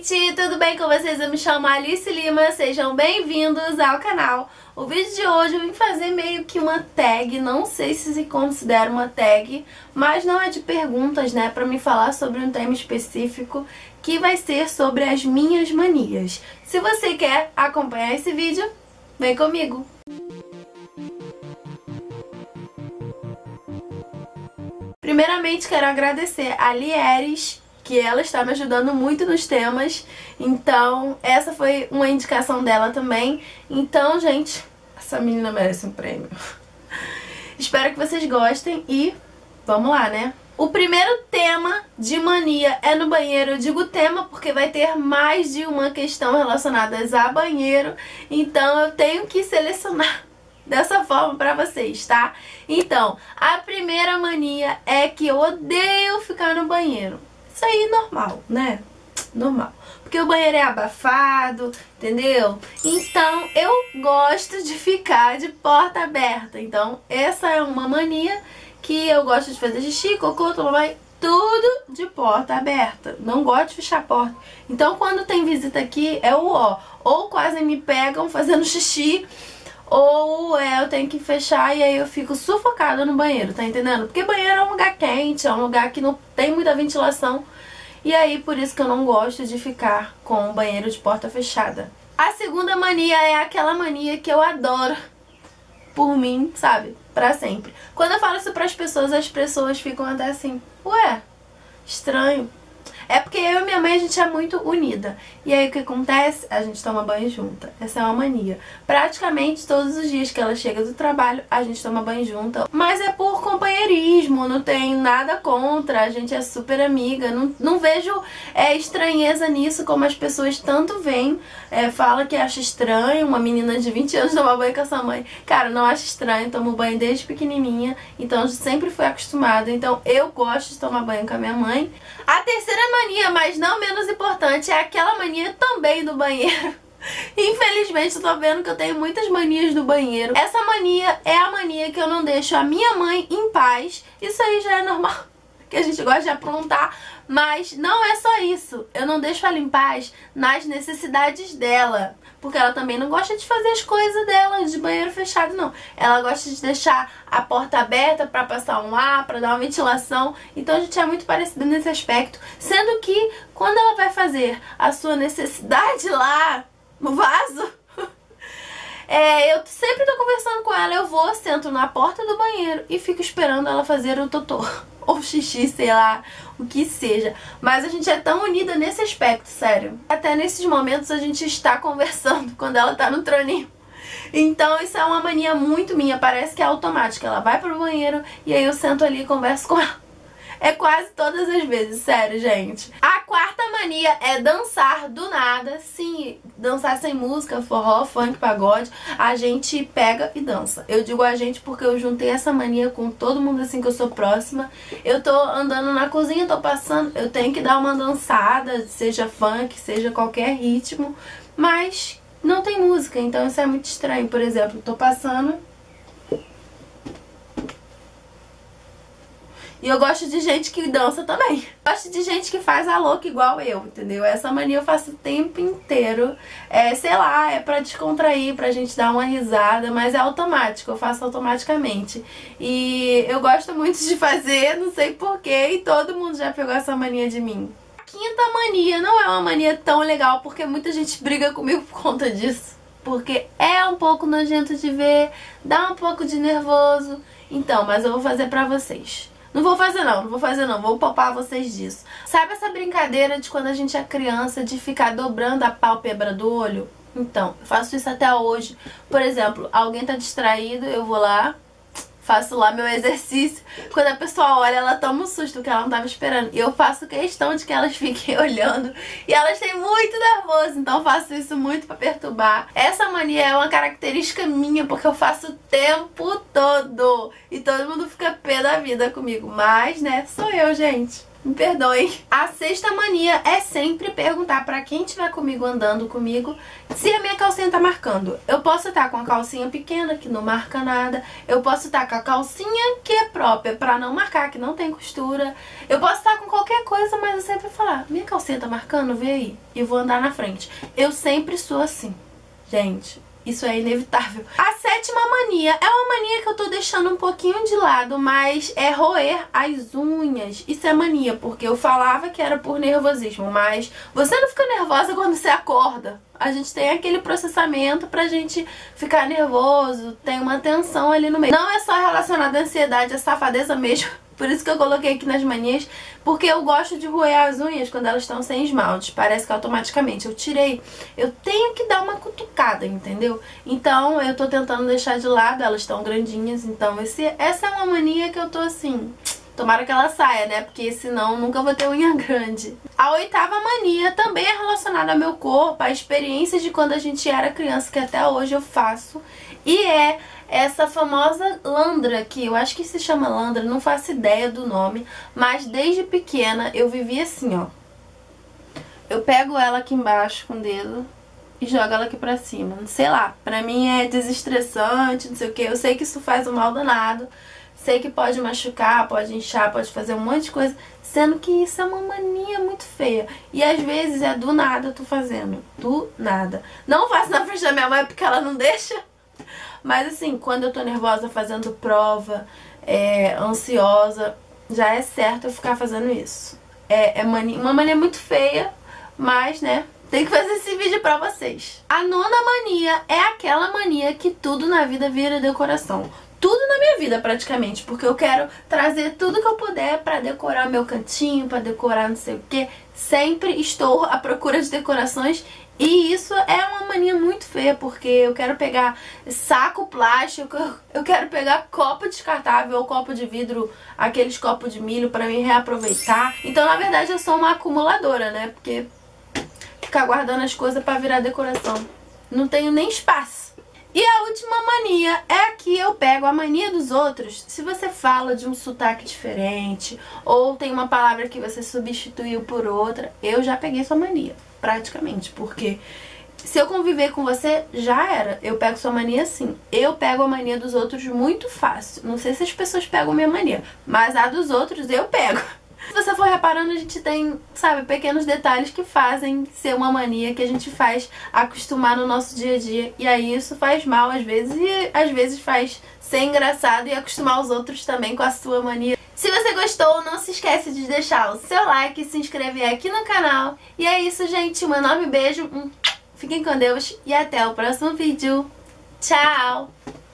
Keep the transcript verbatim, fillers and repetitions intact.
gente, tudo bem com vocês? Eu me chamo Alice Lima, sejam bem-vindos ao canal. O vídeo de hoje eu vim fazer meio que uma tag, não sei se se considera uma tag, mas não é de perguntas, né, pra me falar sobre um tema específico que vai ser sobre as minhas manias. Se você quer acompanhar esse vídeo, vem comigo! Primeiramente quero agradecer a Lieres, que ela está me ajudando muito nos temas, então essa foi uma indicação dela também. Então, gente, essa menina merece um prêmio. Espero que vocês gostem e vamos lá, né? O primeiro tema de mania é no banheiro. Eu digo tema porque vai ter mais de uma questão relacionada a banheiro, então eu tenho que selecionar dessa forma pra vocês, tá? Então, a primeira mania é que eu odeio ficar no banheiro. Isso aí é normal, né? Normal. Porque o banheiro é abafado, entendeu? Então, eu gosto de ficar de porta aberta. Então, essa é uma mania que eu gosto de fazer xixi, cocô, tomar banho, tudo de porta aberta. Não gosto de fechar a porta. Então, quando tem visita aqui, é o ó. Ou quase me pegam fazendo xixi, ou é, eu tenho que fechar e aí eu fico sufocada no banheiro, tá entendendo? Porque banheiro é um lugar quente, é um lugar que não tem muita ventilação. E aí por isso que eu não gosto de ficar com o banheiro de porta fechada. A segunda mania é aquela mania que eu adoro por mim, sabe? Pra sempre. Quando eu falo isso pras pessoas, as pessoas ficam até assim, ué, estranho. É porque eu e minha mãe, a gente é muito unida. E aí o que acontece? A gente toma banho junta. Essa é uma mania. Praticamente todos os dias que ela chega do trabalho, a gente toma banho junta. Mas é por companheirismo, não tem nada contra. A gente é super amiga. Não, não vejo é, estranheza nisso, como as pessoas tanto veem. É, fala que acha estranho uma menina de vinte anos tomar banho com a sua mãe. Cara, não acho estranho. Tomo banho desde pequenininha. Então eu sempre fui acostumada. Então eu gosto de tomar banho com a minha mãe. A terceira mania, mas não menos importante, é aquela mania também do banheiro. Infelizmente eu tô vendo que eu tenho muitas manias do banheiro. Essa mania é a mania que eu não deixo a minha mãe em paz. Isso aí já é normal, que a gente gosta de aprontar. Mas não é só isso. Eu não deixo ela em paz nas necessidades dela. Porque ela também não gosta de fazer as coisas dela de banheiro fechado, não. Ela gosta de deixar a porta aberta pra passar um ar, pra dar uma ventilação. Então a gente é muito parecido nesse aspecto. Sendo que quando ela vai fazer a sua necessidade lá no vaso, é, eu sempre tô conversando com ela. Eu vou, sento na porta do banheiro e fico esperando ela fazer o totô. Ou xixi, sei lá, o que seja. Mas a gente é tão unida nesse aspecto, sério. Até nesses momentos a gente está conversando quando ela tá no troninho. Então isso é uma mania muito minha, parece que é automática. Ela vai pro banheiro e aí eu sento ali e converso com ela. É quase todas as vezes, sério, gente. A quarta mania é dançar do nada. Sim, dançar sem música, forró, funk, pagode. A gente pega e dança. Eu digo a gente porque eu juntei essa mania com todo mundo assim que eu sou próxima. Eu tô andando na cozinha, tô passando, eu tenho que dar uma dançada, seja funk, seja qualquer ritmo. Mas não tem música, então isso é muito estranho. Por exemplo, tô passando e eu gosto de gente que dança também. Gosto de gente que faz a louca igual eu, entendeu? Essa mania eu faço o tempo inteiro. É, sei lá, é pra descontrair, pra gente dar uma risada, mas é automático, eu faço automaticamente. E eu gosto muito de fazer, não sei porquê, e todo mundo já pegou essa mania de mim. A quinta mania não é uma mania tão legal, porque muita gente briga comigo por conta disso. Porque é um pouco nojento de ver, dá um pouco de nervoso. Então, mas eu vou fazer pra vocês. Não vou fazer não, não vou fazer não, vou poupar vocês disso. Sabe essa brincadeira de quando a gente é criança, de ficar dobrando a pálpebra do olho? Então, eu faço isso até hoje. Por exemplo, alguém tá distraído, eu vou lá, faço lá meu exercício. Quando a pessoa olha, ela toma um susto, que ela não tava esperando. E eu faço questão de que elas fiquem olhando. E elas têm muito nervoso, então eu faço isso muito pra perturbar. Essa mania é uma característica minha, porque eu faço o tempo todo. E todo mundo fica pé da vida comigo. Mas, né, sou eu, gente. Me perdoem. A sexta mania é sempre perguntar pra quem estiver comigo, andando comigo, se a minha calcinha tá marcando. Eu posso estar com a calcinha pequena, que não marca nada. Eu posso estar com a calcinha que é própria pra não marcar, que não tem costura. Eu posso estar com qualquer coisa, mas eu sempre vou falar, minha calcinha tá marcando? Vê aí. E vou andar na frente. Eu sempre sou assim. Gente, isso é inevitável. A sétima mania é uma mania que eu tô deixando um pouquinho de lado, mas é roer as unhas. Isso é mania, porque eu falava que era por nervosismo, mas você não fica nervosa quando você acorda. A gente tem aquele processamento pra gente ficar nervoso, tem uma tensão ali no meio. Não é só relacionado à ansiedade, é safadeza mesmo. Por isso que eu coloquei aqui nas manias, porque eu gosto de roer as unhas quando elas estão sem esmalte. Parece que automaticamente eu tirei, eu tenho que dar uma cutucada, entendeu? Então eu tô tentando deixar de lado, elas estão grandinhas, então esse, essa é uma mania que eu tô assim... Tomara que ela saia, né? Porque senão nunca vou ter unha grande. A oitava mania também é relacionada ao meu corpo, a experiências de quando a gente era criança, que até hoje eu faço. E é essa famosa landra, que eu acho que se chama landra, não faço ideia do nome. Mas desde pequena eu vivi assim, ó. Eu pego ela aqui embaixo com o dedo e jogo ela aqui pra cima. Não sei lá, pra mim é desestressante, não sei o que. Eu sei que isso faz um mal danado. Sei que pode machucar, pode inchar, pode fazer um monte de coisa, sendo que isso é uma mania muito feia. E às vezes é do nada eu tô fazendo, do nada. Não faço na frente da minha mãe porque ela não deixa. Mas assim, quando eu tô nervosa fazendo prova, é, ansiosa, já é certo eu ficar fazendo isso. É, é mania, uma mania muito feia, mas né... Tem que fazer esse vídeo pra vocês. A nona mania é aquela mania que tudo na vida vira decoração. Tudo na minha vida praticamente, porque eu quero trazer tudo que eu puder pra decorar meu cantinho, pra decorar não sei o que. Sempre estou à procura de decorações e isso é uma mania muito feia, porque eu quero pegar saco plástico, eu quero pegar copo descartável ou copo de vidro, aqueles copos de milho pra mim reaproveitar. Então na verdade eu sou uma acumuladora, né, porque ficar guardando as coisas pra virar decoração, não tenho nem espaço. E a última mania é a que eu pego a mania dos outros. Se você fala de um sotaque diferente ou tem uma palavra que você substituiu por outra, eu já peguei sua mania, praticamente. Porque se eu conviver com você, já era. Eu pego sua mania assim. Eu pego a mania dos outros muito fácil. Não sei se as pessoas pegam minha mania, mas a dos outros eu pego. Se você for reparando, a gente tem, sabe, pequenos detalhes que fazem ser uma mania que a gente faz acostumar no nosso dia a dia. E aí isso faz mal às vezes e às vezes faz ser engraçado e acostumar os outros também com a sua mania. Se você gostou, não se esquece de deixar o seu like e se inscrever aqui no canal. E é isso, gente. Um enorme beijo. Fiquem com Deus e até o próximo vídeo. Tchau!